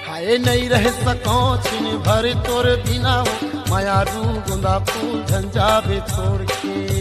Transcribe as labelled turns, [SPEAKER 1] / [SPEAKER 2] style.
[SPEAKER 1] हाय नहीं रह सको छिन भर तोर बिना हो, माया रू गुंदा फूल झंझावे छोड़ के।